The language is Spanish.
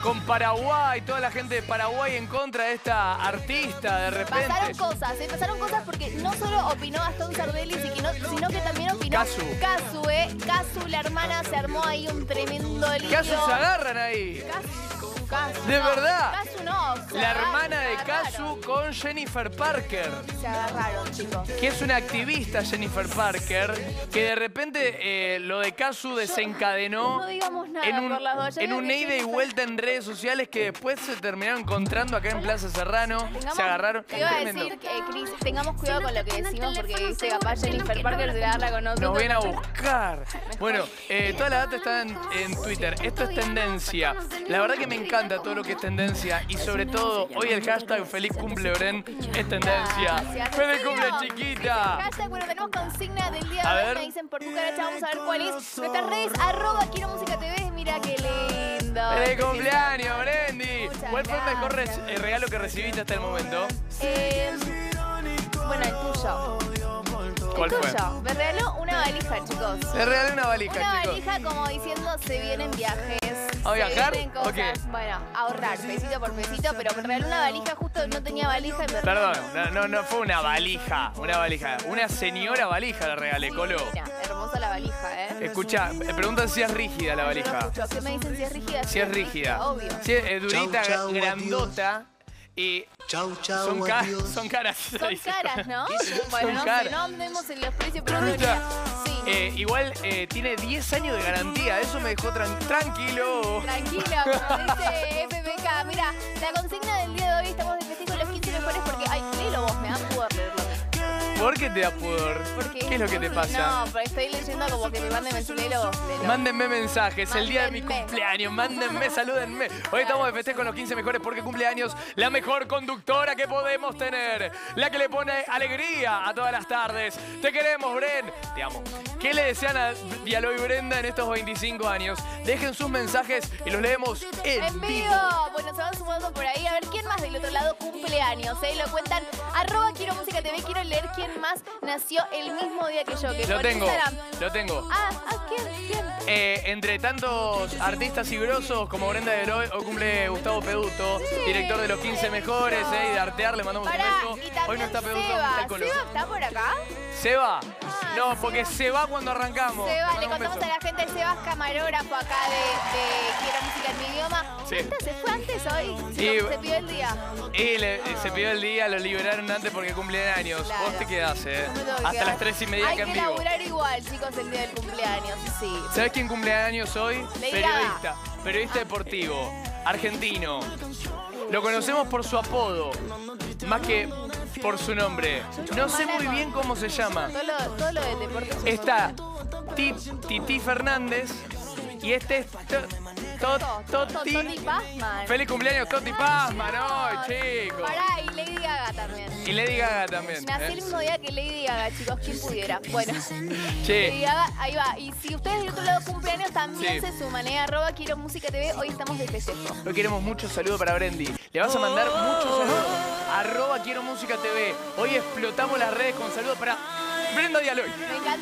con Paraguay, toda la gente de Paraguay en contra de esta artista de repente. Pasaron cosas porque no solo opinó Gastón Sardelli, sino que también opinó Casu, la hermana, se armó ahí un tremendo lío. Casu se agarran ahí. Casu, ¿De verdad? Casu no. La hermana de Casu con Jennifer Parker. Se agarraron, chicos. Que es una activista, Jennifer Parker, que de repente lo de Casu desencadenó No digamos nada por las dos. en un ida y vuelta en redes sociales que después se terminaron encontrando acá en Plaza Serrano. Se agarraron. Te iba a decir, Cris, tengamos cuidado con lo que decimos porque dice capaz Jennifer Parker se agarra con nosotros. Nos viene a buscar. Bueno, toda la data está en Twitter. Esto es tendencia. La verdad que me encanta todo lo que es tendencia y sobre todo hoy el hashtag Feliz Cumple Bren es tendencia. Gracias. ¡Feliz cumple, chiquita! Hashtag, bueno, tenemos consigna del día A de hoy. ver. Me dicen por cucaracha, vamos a ver cuál es. Nuestras redes, @Quiero Música TV. Mira qué lindo. ¡Feliz cumpleaños, Brendi! Muchas ¿Cuál fue el mejor gracias. regalo que recibiste hasta el momento? Bueno, el tuyo. ¿Cuál el fue? tuyo. Me regaló una valija, chicos. Le regalé una valija, Una chicos. valija como diciendo se vienen viajes. ¿A viajar? Se vienen cosas. ¿O qué? Bueno, ahorrar, pesito por pesito, pero me regaló una valija, justo no tenía valija y me Perdón, regaló. no fue una valija. Una señora valija le regalé, Colo. Mira, hermosa la valija, Escucha, preguntan si es rígida la No lo valija. escucho. ¿Qué me dicen si es rígida? Si es rígida. Obvio. Si es durita, Chau, chau, grandota. Y Chau, chau, son adiós. caras. Son caras, ¿no? Bueno, Son no caras. sé, no andemos en los precios, pero Escucha, sí. igual tiene 10 años de garantía. Eso me dejó tranquilo. Tranquila, como dice FPK. Mira, la consigna del día de hoy, estamos de festejo los 15 mejores porque, ay, léelo vos, me da pudor leerlo. ¿Por qué te da pudor? Porque, ¿Qué es lo que te pasa? No, pero estoy leyendo como que me manden mensajes. Léelo vos, léelo. Mándenme mensajes, el día de mi Mándenme. cumpleaños, mándenme, salúdenme. Hoy estamos de festejo con los 15 mejores porque cumpleaños la mejor conductora que podemos tener. La que le pone alegría a todas las tardes. Te queremos, Bren. Te amo. ¿Qué le desean a Diallo y Brenda en estos 25 años? Dejen sus mensajes y los leemos en vivo. Bueno, se van sumando por ahí. A ver, ¿quién más del otro lado cumpleaños? Lo cuentan. @Quiero Música TV. Quiero leer quién más nació el mismo día que yo. Que Lo por tengo, Instagram. lo tengo. ¿Quién? Entre tantos artistas y grosos como Brenda de Loy, hoy cumple Gustavo Peduto, director de los 15 mejores, y de Artear, le mandamos un Pará, beso. y también Hoy no está Peduto, Seba. está el Colo. ¿Seba está por acá? ¿Seba? No, porque se va cuando arrancamos. Seba, le mandamos un contamos beso. a la gente, Sebas camarógrafo acá de Quiero Música en mi idioma. Sí. ¿Se fue antes hoy? Y- Se pidió el día. Y se pidió el día, lo liberaron antes porque cumple años. Claro. Vos te quedás, No me tengo que Hasta quedar. las 3:30 Hay acá en que vivo. laburar igual, chicos, el día del cumpleaños. Sí. ¿Sabés quién cumple años hoy? Lady Periodista. Periodista deportivo. Argentino. Lo conocemos por su apodo, más que por su nombre. No sé muy bien cómo se llama. Todo lo de deportes. Está Titi Fernández y este es Toti. Toti Pazman. Feliz cumpleaños, Toti Pazman hoy, chicos. Pará, y Lady Gaga también. Y Lady Gaga también. Nací el mismo día que Lady Gaga, chicos, quien pudiera. Bueno, Che. Lady Gaga, ahí va. Y si ustedes del otro lado cumpleaños también Sí. se suman, @Quiero Música TV. Hoy estamos de festejo. Hoy queremos muchos saludos para Brendi. Le vas a mandar muchos saludos. @Quiero Música TV. Hoy explotamos las redes con saludos para Brenda Diallo. Me encanta.